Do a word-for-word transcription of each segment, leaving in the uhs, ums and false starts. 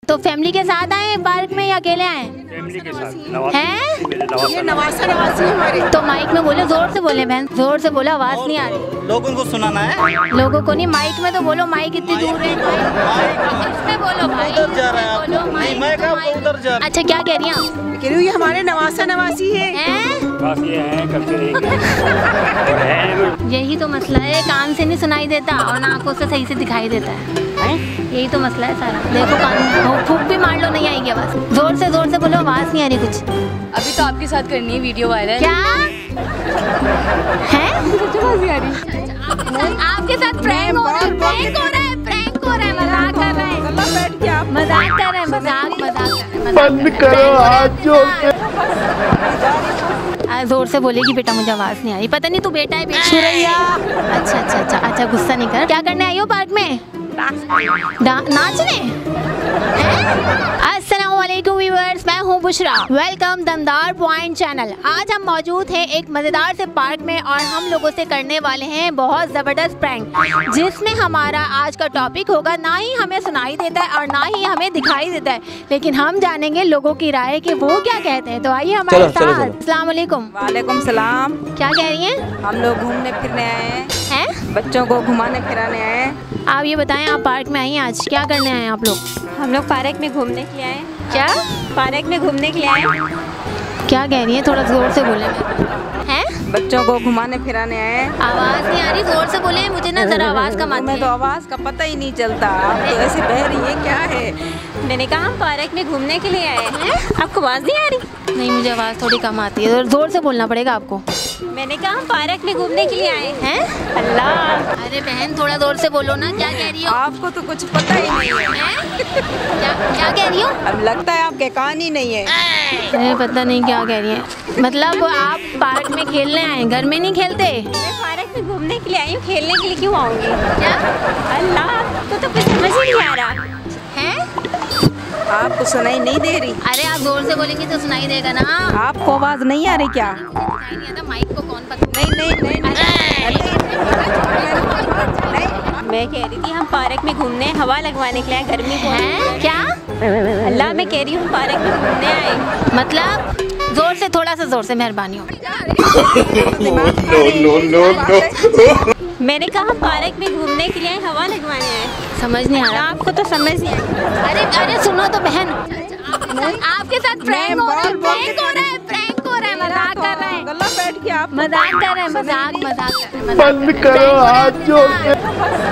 तो फैमिली के साथ आए पार्क में या अकेले आए? फैमिली के साथ। हैं? ये नवासा नवासी हमारे। तो माइक में बोलो, जोर से बोले बहन, जोर से बोलो, आवाज नहीं आ रही। लोगों को सुनाना है। लोगों को नहीं, माइक में तो बोलो, माइक इतनी दूर है। इसमें बोलो भाई, उधर जा रहा है। बोलो नहीं, मैं क्या उधर जा रहा। अच्छा क्या कह रही हैं आप? कह रही हूँ ये हमारे नवासा नवासी है। हैं? बस ये है, करते रहेंगे। और है यही तो मसला है, कान से नहीं सुनाई देता और ना आंखों से सही से दिखाई देता है। यही तो मसला है सारा। देखो कान फूक भी मार लो, नहीं आएगी आवाज। जोर से जोर से बोलो, आवाज नहीं आ रही कुछ। अभी तो आपके साथ करनी है वीडियो वायरल। क्या है? आपके साथ प्रैंक हो रहा है, प्रैंक हो रहा है, प्रैंक हो रहा है, मजाक कर रहे हैं, बैठ के आप मजाक कर रहे हैं, मजाक मजाक बंद करो हाथ जोड़ के। जोर से बोलेगी बेटा, मुझे आवाज नहीं आ रही। पता नहीं तू बेटा है बेटा। सुरैया। अच्छा अच्छा अच्छा अच्छा, गुस्सा नहीं कर। क्या करने आई हो पार्क में? नाचने? अस्सलामुअलैकुम व्यूअर्स, मैं हूँ Bushra. Welcome Damdar point channel. आज हम मौजूद हैं एक मज़ेदार से पार्क में और हम लोगों से करने वाले हैं बहुत ज़बरदस्त प्रैंक, जिसमें हमारा आज का टॉपिक होगा, ना ही हमें सुनाई देता है और ना ही हमें दिखाई देता है, लेकिन हम जानेंगे लोगों की राय कि वो क्या कहते हैं। तो आइए हमारे साथ। अस्सलाम वालेकुम। वालेकुम सलाम। क्या कह रही हैं? हम लोग घूमने फिरने आए हैं, हैं? बच्चों को घुमाने फिराने आए हैं। आप ये बताएं, आप पार्क में आई हैं, आज क्या करने आए हैं आप लोग? हम लोग पार्क में घूमने के लिए आए। क्या? पार्क में घूमने के लिए आए। क्या कह रही हैं? थोड़ा जोर से बोले। हैं? बच्चों को घुमाने फिराने आए हैं। आवाज नहीं आ रही, जोर से बोले। मुझे ना जरा आवाज कम आती मैं है। तो आवाज का पता ही नहीं चलता। आप तो ऐसे बह रही है, क्या है? मैंने कहा हम पार्क में घूमने के लिए आए हैं। आपको आवाज नहीं आ रही? नहीं, मुझे आवाज थोड़ी कम आती है, जोर से बोलना पड़ेगा आपको। मैंने कहा हम पार्क में घूमने के लिए आए हैं। अल्लाह, अरे बहन थोड़ा जोर से बोलो ना, क्या कह रही हो? आपको तो कुछ पता ही नहीं है। हैं? क्या क्या कह रही हो? अब लगता है आपके कान ही नहीं है। अरे पता नहीं क्या कह रही है। मतलब आप पार्क में खेलने आए, घर में नहीं खेलते? मैं पार्क में घूमने के लिए आई हूँ, खेलने के लिए क्यों आऊँगी? क्या? अल्लाह, तो तो कुछ समझ ही नहीं आ रहा हैं? आपको सुनाई नहीं दे रही? अरे आप जोर से बोलेंगे तो सुनाई देगा ना। आपको आवाज नहीं आ रही क्या? सुनाई नहीं आता, माइक को कौन पकड़? नहीं नहीं नहीं, नहीं। मैं कह रही थी हम पार्क में घूमने हवा लगवाने के लिए आए, गर्मी बहुत हैं? क्या? अल्लाह, मैं कह रही हूँ पार्क में घूमने आए। मतलब जोर से, थोड़ा सा जोर से, मेहरबानी हो। No no no. मैंने कहा हम पार्क में घूमने के लिए आए, हवा लगवाने आए। समझ नहीं आ रहा आपको तो समझ नहीं आया। अरे अरे सुनो तो बहन, आपके साथ प्रैंक हो रहा है, प्रैंक हो रहा है, प्रैंक हो रहा है, मजाक कर रहे हैं, गला बैठ के आप मजाक कर रहे हैं, मजाक मजाक कर रहे हैं। बंद करो हाथ जोड़ के।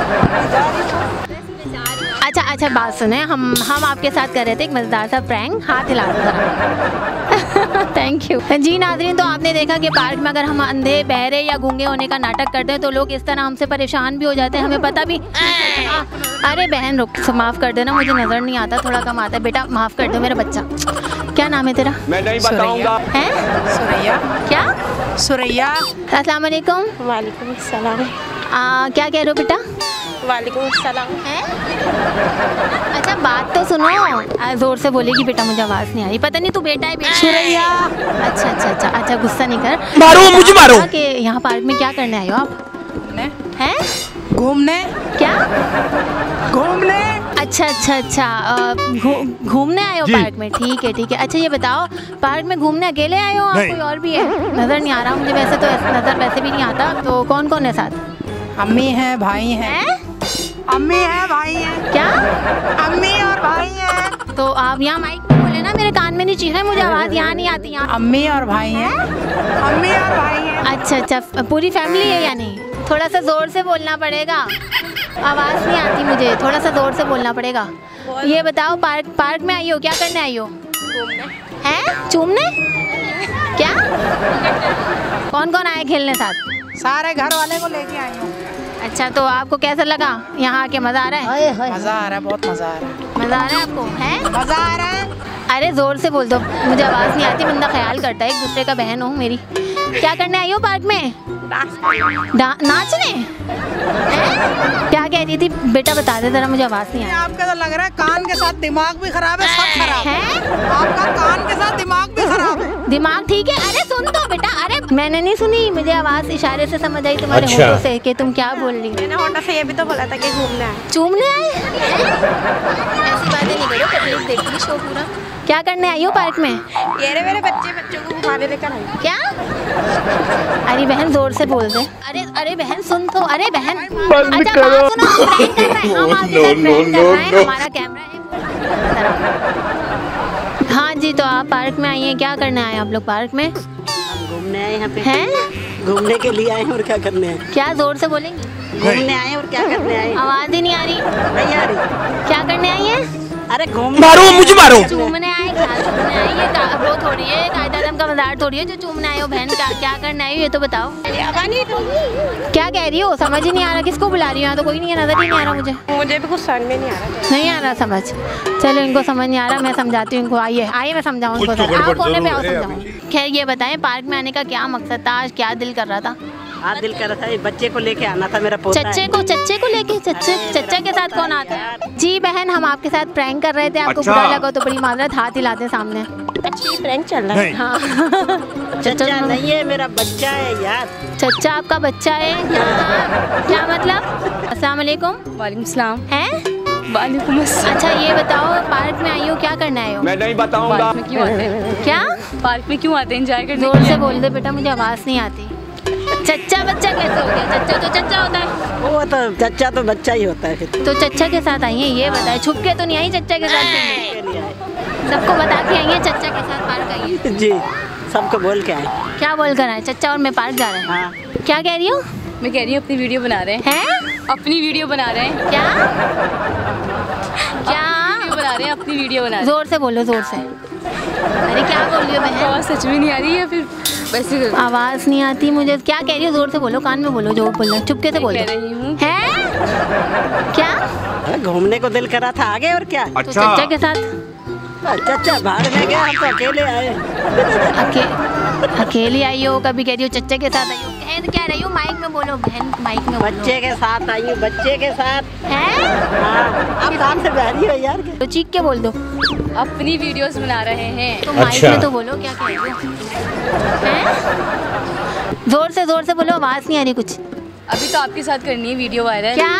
अच्छा अच्छा, बात सुने, हम हम आपके साथ कर रहे थे एक मजेदार सा प्रैंक। हाथ हिला दो जरा। थैंक यू जी। नाज़रीन, तो आपने देखा कि पार्क में अगर हम अंधे, बहरे या गूंगे होने का नाटक करते हैं तो लोग इस तरह हमसे परेशान भी हो जाते हैं, हमें पता भी। आ, अरे बहन रुक, माफ़ कर देना, मुझे नज़र नहीं आता, थोड़ा कम आता है। बेटा माफ़ कर दो मेरा बच्चा। क्या नाम है तेरा? मैं नहीं बताऊंगा। हैं? सुरैया। क्या? सुरैया। अस्सलाम वालेकुम। वालेकुम सलाम। आ, क्या कह रहे हो बेटा? वालेकुम सलाम। हैं? अच्छा बात तो सुनो। आ, जोर से बोलेगी बेटा, मुझे आवाज नहीं आ रही। पता नहीं तू बेटा है बेटा। सुरैया। अच्छा अच्छा अच्छा अच्छा, गुस्सा नहीं कर। मारो मुझे, मारो। कि यहाँ पार्क में क्या करने आए हो आप? हैं? घूमने। क्या? घूमने। अच्छा अच्छा अच्छा, आ, घू- घूमने आए हो पार्क में? ठीक है ठीक है। अच्छा ये बताओ, पार्क में घूमने अकेले आए हो, आप कोई और भी है? नजर नहीं आ रहा मुझे, वैसे तो नजर वैसे भी नहीं आता। तो कौन कौन है साथ? अम्मी है, भाई है। हैं? अम्मी है, भाई है। क्या? अम्मी और भाई है। तो आप यहाँ माइक पे बोले ना, मेरे कान में नहीं चीखे, मुझे आवाज यहाँ नहीं आती यहाँ। अम्मी और भाई है। अम्मी और भाई है। अच्छा अच्छा, पूरी फैमिली है यानी? थोड़ा सा जोर से बोलना पड़ेगा, आवाज़ नहीं आती मुझे, थोड़ा सा जोर से बोलना पड़ेगा। ये बताओ, पार्क पार्क में आई हो, क्या करने आई हो? हैं? चूमने? क्या? कौन कौन आए खेलने साथ? सारे घर वाले को लेके आई हूँ। अच्छा, तो आपको कैसा लगा यहाँ आके? मज़ा आ रहा है? मजा आ रहा है, बहुत मजा आ रहा है। मज़ा आ रहा है आपको? हैं? मजा आ रहा है। अरे जोर से बोल दो, मुझे आवाज़ नहीं आती, बंदा ख्याल करता है एक दूसरे का। बहन हो मेरी। क्या करने आई हो पार्क में? नाचने? हैं? क्या कह रही थी बेटा, बता दे जरा, मुझे आवाज़ नहीं आ रही। आपका तो लग रहा है कान के साथ दिमाग भी खराब है, सब खराब है। हैं? आपका कान के साथ दिमाग भी खराब है। दिमाग ठीक है? अरे सुन तो बेटा, अरे मैंने नहीं सुनी, मुझे आवाज इशारे से समझ आई तुम्हारे अच्छा। होठों से कि तुम क्या बोल रही हो। मैंने होटल से ये भी तो बोला था कि घूमने आए। चूमने आए? ऐसी बातें नहीं करो, प्लीज देखिए शो पूरा। क्या करने आई हो पार्क में? ये रे मेरे बच्चे बच्चों को घुमाने लेकर आई। क्या? अरे बहन जोर से बोल दे। अरे अरे बहन सुन तो, अरे बहन बंद अच्छा करो। बात सुनो, हम prank कर रहे हैं, हम आपके साथ नो, prank नो, कर रहे हैं, नो। हमारा कैमरा है। हाँ जी, तो आप पार्क में आई हैं, क्या करने आए आप लोग पार्क में? घूमने आए यहाँ पे। हैं? घूमने के लिए आए हैं और क्या करने आए? क्या जोर से बोलेंगे? घूमने आए हैं और क्या करने आए? आवाज ही नहीं आ रही। नहीं आ रही। क्या करने आई है? अरे घूमने मारो, मुझे मारो। चूमने आए, क्या चूमने आई? ये का- वो थोड़ी है, कायदा आदम का मजाक थोड़ी है जो चूमने आए हो। बहन क्या क्या करने आई हो ये तो बताओ। क्या कह रही हो? समझ ही नहीं आ रहा, किसको बुला रही हो? यहाँ तो कोई नहीं है, नजर ही नहीं आ रहा मुझे। मुझे भी कुछ समझ में नहीं आ रहा। नहीं आ रहा समझ। चलो इनको समझ नहीं आ रहा, मैं समझाती हूँ इनको। आइए आइए मैं समझाऊँ इनको। कुछ तो आओ गड़बड़ कोने पे आओ जरूर है समझाऊँ। खैर ये बताएं पार्क में आने का क्या मकसद था? आज क्या दिल कर रहा था? आज दिल कर रहा था, ये बच्चे को लेके आना था, मेरा पोता है। चच्चे को चच्चे को लेके? चच्चे चच्चा के साथ कौन आता है? जी बहन, हम आपके साथ प्रैंक कर रहे थे, आपको अच्छा। बुरा लगा तो बड़ी माजरत, हाथ हिलाते सामने। अच्छी प्रैंक चल रहा है। हाँ चच्चा नहीं है, मेरा बच्चा है यार। चच्चा आपका बच्चा है? क्या क्या मतलब? अस्सलाम वालेकुम। वालेकुम सलाम। हैं? वालेकुम अस्सलाम। अच्छा ये बताओ पार्क में आई हो, क्या करना है हो? मैं नहीं बताऊंगा। पार्क में क्यों आते हैं? क्या? पार्क में क्यों आते हैं? एंजॉय करने जोर के से लिए? बोल दे बेटा, मुझे आवाज नहीं आती। चच्चा बच्चा कैसे हो गया? चच्चा तो चच्चा होता है। वो तो चच्चा तो बच्चा ही होता है फिर। तो चच्चा के साथ आई है, ये बताए छुप के तो नहीं आई चच्चा के साथ? के लिए आए। सबको बता के आई है चच्चा के साथ पार्क आई है। जी, सबको बोल के आए। क्या बोल कर आए? चच्चा और मैं पार्क जा रहे हैं। हाँ। क्या कह रही हो? मैं कह रही हूँ अपनी वीडियो बना रहे हैं। हैं? अपनी वीडियो बना रहे हैं। क्या क्या? वीडियो बना रहे हैं, अपनी वीडियो बना रहे हैं। जोर से बोलो, जोर से। अरे क्या बोल रही हो बहन? आवाज़ सच में नहीं आ रही है फिर वैसे आवाज नहीं आती मुझे। क्या कह रही हो? जोर से बोलो, कान में बोलो, जो बोलना चुपके से बोल कह दो। रही हूँ। हैं? क्या? अरे घूमने को दिल करा था, आगे और क्या। तो चच्चा के साथ चच्चा बाहर में गया, हम तो अकेले आए। अके, अकेली आई हो? कभी कह रही हो चच्चा के साथ आई हो? कह क्या रही हो? माइक में बोलो बहन, माइक में बोलो। बच्चे के साथ आई हूँ, बच्चे के साथ। हैं? हाँ, आप काम से बहरी हो यार। तो चीख के बोल दो। अपनी वीडियोस बना रहे हैं। तो माइक अच्छा। में तो बोलो, क्या कह रही हो? हैं? जोर से जोर से बोलो, आवाज नहीं आ रही कुछ। अभी तो आपके साथ करनी है वीडियो वायरल। क्या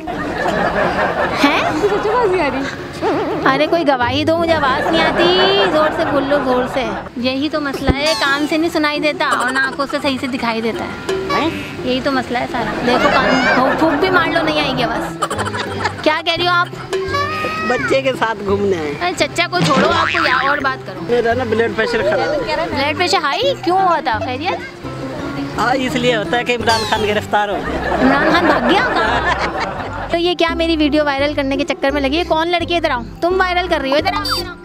है? सच में आवाज़ नहीं आ रही। अरे कोई गवाही दो, मुझे आवाज नहीं आती। जोर से बोल लो, जोर से। यही तो मसला है, कान से नहीं सुनाई देता और ना आंखों से सही से दिखाई देता है। यही तो मसला है सारा। देखो कान फूक भी मार लो, नहीं आएगी आवाज। क्या कह रही हो आप? बच्चे के साथ घूमने आए। अरे चच्चा को छोड़ो, आपको या और बात करो। मेरा ना ब्लड प्रेशर खराब। ब्लड प्रेशर हाई क्यों हुआ था? खैरियत? हाँ, इसलिए होता है कि इमरान खान गिरफ्तार हो गया। इमरान खान भाग गया कहाँ? तो ये क्या मेरी वीडियो वायरल करने के चक्कर में लगी है? कौन लड़की? इधर आओ, तुम वायरल कर रही हो। इधर आओ, इधर आओ।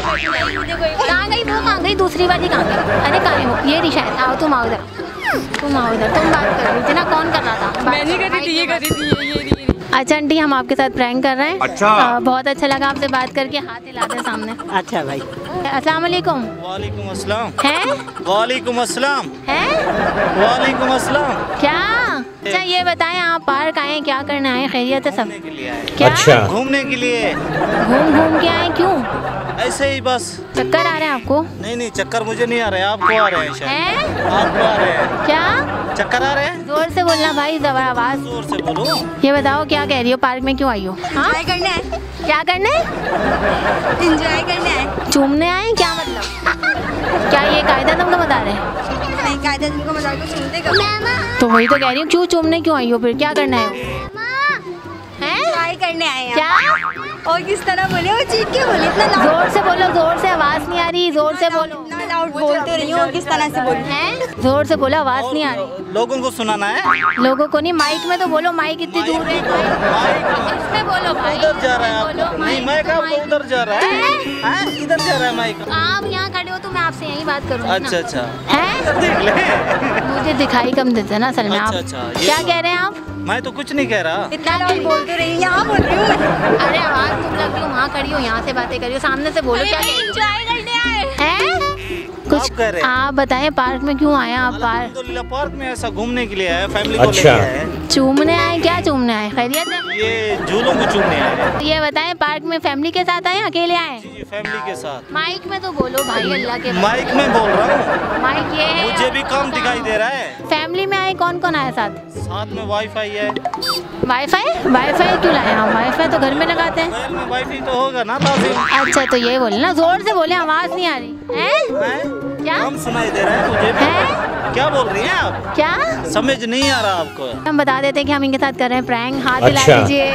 कहाँ गई वो? कहाँ गई दूसरी वाली? कहाँ गई? अरे कहाँ है वो? ये नहीं शायद। आओ तुम, आओ इधर, तुम आओ इधर। तुम बात कर रही थी ना, कौन कर रहा था? मैं नहीं कर रही थी, ये कर रही थी, ये ये ये- ये। अच्छा आंटी, हम आपके साथ प्रैंक कर रहे हैं। अच्छा। आ, बहुत अच्छा लगा आपसे बात करके। हाथ हिला दे सामने। अच्छा भाई। अस्सलाम वालेकुम। वालेकुम अस्सलाम। हैं? वालेकुम अस्सलाम। हैं? वालेकुम अस्सलाम। क्या? अच्छा ये बताएं, आप पार्क आए, क्या करने आए? खैरियत है सब? घूमने के लिए आए। क्या? अच्छा। घूमने के लिए घूम घूम के आए? क्यों? ऐसे ही बस। चक्कर आ रहे हैं आपको? नहीं नहीं, चक्कर मुझे नहीं आ रहे, आपको आ रहे हैं शायद। हैं? आपको आ रहे हैं। क्या? चक्कर आ रहे हैं? जोर से बोलना भाई, जबर आवाज। जोर से बोलो। ये बताओ क्या कह रही हो? पार्क में क्यों आई हो? हाँ? एंजॉय करने आए। क्या करने? एंजॉय करने आए। चूमने आए? क्या मतलब? क्या ये कायदा तुमको बता रहे हैं? नहीं, कायदा जिनको मजाक को सुनते कब? तो वही तो कह रही हूँ, क्यों चूमने क्यों आई हो? फिर क्या करना है? हैं? एंजॉय करने आए हैं। क्या? और किस तरह बोले? वो चीख के बोले, इतना लाउड जोर से बोलो, जोर से, आवाज नहीं आ रही। जोर से बोलो। इतना लाउड बोलते रही हूँ। और किस तरह से बोले? हैं? जोर से बोलो, आवाज नहीं आ रही। लोगों को सुनाना है। लोगों को नहीं, माइक में तो बोलो। माइक इतनी दूर है। इसमें बोलो भाई। उधर जा रहा है बोलो, आपको। नहीं, माइक माइक तो आपको माइक। उधर जा रहा है। हैं? हाँ, इधर जा रहा है माइक। आप यहाँ खड़े हो तो मैं आपसे यही बात करूँगी ना। अच्छा अच्छा, हैं? देख ले। मुझे दिखाई कम देता है ना असल में। आप अच्छा, अच्छा, ये क्या तो- कह रहे हैं आप? मैं तो कुछ नहीं कह रहा। इतना लाउड बोलते रही हूँ। यहाँ बोल रही हूँ मैं। अरे आवाज तुम लग रही हो, वहाँ खड़ी हो, यहाँ से बातें करी हो, सामने से बोलो। क्या कह रही हो? एंजॉय करने आए। हैं? कुछ कुछ आप कह रहे हैं। आप बताएं पार्क में क्यों आए आप? पार्क अल्हम्दुलिल्लाह पार्क में ऐसा घूमने के लिए आए, फैमिली को अच्छा। लेके आए। चूमने आए? क्या चूमने आए? खैरियत है? ये झूलों को चूमने आए। ये बताएं पार्क में फैमिली के साथ आए अकेले आए? जी फैमिली के साथ। माइक में तो बोलो भाई, अल्लाह के माइक में बोल रहा हूँ, माइक ये है। मुझे भी कम दिखाई दे रहा है। फैमिली में आए कौन कौन आया साथ? साथ में वाईफाई है। वाईफाई? वाईफाई क्यों लाए हम? वाईफाई तो घर में लगाते हैं। मोबाइल में वाईफाई तो होगा ना ताज़ी। अच्छा तो ये बोले ना, जोर से बोले, आवाज नहीं आ रही है। हैं? क्या कम सुनाई दे रहा है मुझे भी। है? क्या बोल रही हैं आप? क्या समझ नहीं आ रहा आपको? हम बता देते हैं कि हम इनके साथ कर रहे हैं प्रैंक। हाथ हिला अच्छा। दीजिए।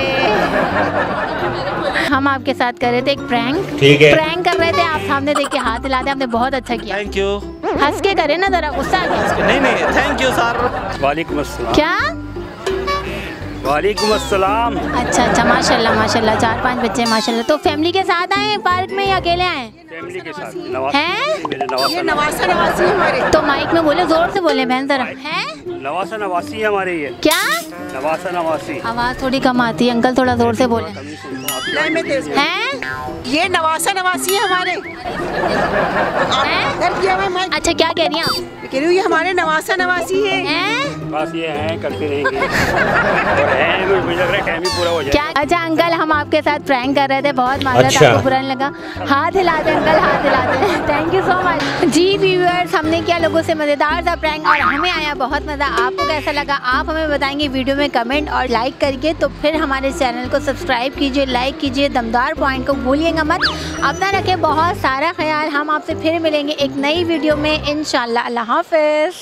हम आपके साथ कर रहे थे एक प्रैंक। ठीक है। प्रैंक कर रहे थे, आप सामने देख के हाथ हिलाते, आपने बहुत अच्छा किया। Thank you. हंस के करे ना, जरा गुस्सा आ गया। नहीं नहीं थैंक यू सर। वालेकुम अस्सलाम। क्या? वालेकुम अस्सलाम। अच्छा अच्छा, माशाल्लाह माशाल्लाह, चार पांच बच्चे माशाल्लाह। तो फैमिली के साथ आए पार्क में या अकेले आए फैमिली के साथ। नवासा हैं? मेरे नवासा ये नवासा नवासी हमारे। तो माइक में बोले, जोर से बोले बहन जरा। हैं? नवासा नवासी है हमारे ये। क्या नवासा नवासी। आवाज थोड़ी कम आती है अंकल, थोड़ा जोर से बोले। नहीं मैं तेज बोल- हैं? ये नवासा नवासी है हमारे। हैं? कर दिया मैं मैं अच्छा क्या कह रही हैं आप? कह रही हूँ ये हमारे नवासा नवासी है। हैं? बस ये हैं, करते रहेंगे। और हैं, मुझे लग रहा है टाइम ही पूरा हो जाए। क्या? अच्छा अंकल, हम आपके साथ प्रैंक कर रहे थे, बहुत माजरत, अच्छा। आपको बुरा नहीं लगा? हाथ हिलाते अंकल, हाथ हिलाते। Thank you so much. जी व्यूअर्स, हमने किया लोगों से मजेदार सा प्रैंक और हमें आया बहुत मजा। आपको कैसा लगा आप हमें बताएंगे वीडियो में कमेंट और लाइक करके। तो फिर हमारे चैनल को सब्सक्राइब कीजिए, लाइक कीजिए, दमदार पॉइंट को भूलिएगा मत। अपना रखें बहुत सारा ख्याल। हम आपसे फिर मिलेंगे एक नई वीडियो में इंशाल्लाह। अल्लाह हाफिज।